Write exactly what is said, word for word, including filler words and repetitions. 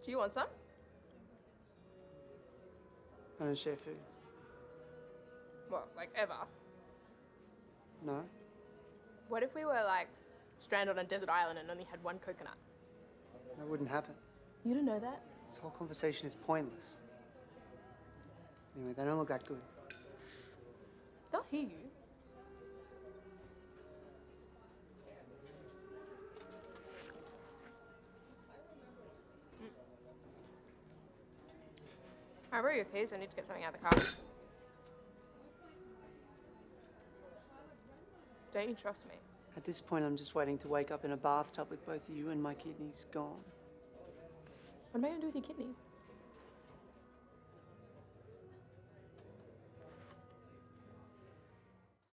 Do you want some? I don't share food. What, like ever? No? What if we were like stranded on a desert island and only had one coconut? That wouldn't happen. You don't know that? This whole conversation is pointless. Anyway, they don't look that good. They'll hear you. Mm. I borrow your keys. I need to get something out of the car. Don't you trust me? At this point, I'm just waiting to wake up in a bathtub with both you and my kidneys gone. What am I going to do with your kidneys?